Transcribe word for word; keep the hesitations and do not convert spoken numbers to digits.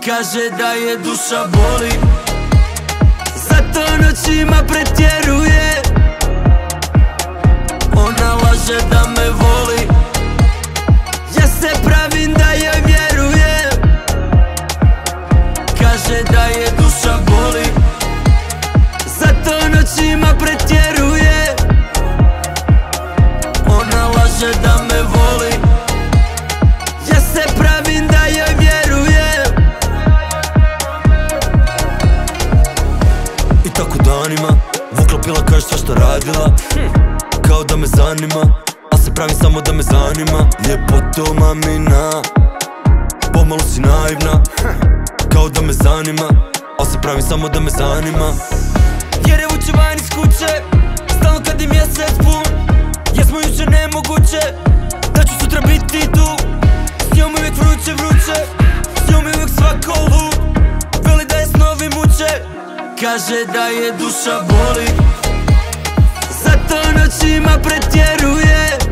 Kaže da je duša boli, zato noćima pretjeruje. Ona laže da me voli, ja se pravim da joj vjerujem. Kaže da je duša boli, zato noćima pretjeruje. Ona laže da me voli, ja se pravim da joj vjerujem. I tako danima vukla pila, kaže sve što radila, kao da me zanima, a se pravim samo da me zanima. Ljepoto mamina, pomalo si naivna, kao da me zanima, a se pravim samo da me zanima. Jer je vuče van iz kuće, stalno kad je mjesec pun. Jesmo jučer nemoguće, da ću sutra biti tu. S njom uvijek vruće, vruće, s njom uvijek svako lud. Veli da je snovi muče, kaže da je duša boli, zato noćima pretjeruje.